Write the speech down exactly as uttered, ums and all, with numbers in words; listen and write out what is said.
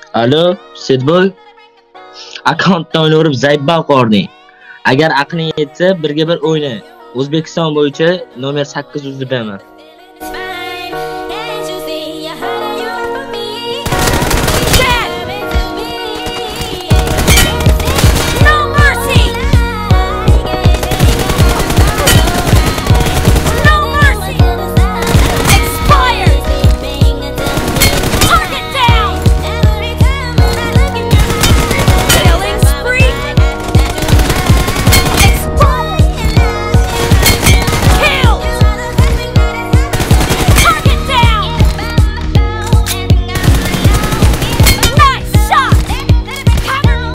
Alo, SEDBOI. Akkauntdan o'ynab Zaybal qording. Agar aqling yetsa, birga bir o'yna. O'zbekiston bo'yicha nomer sakkiz yuz beraman.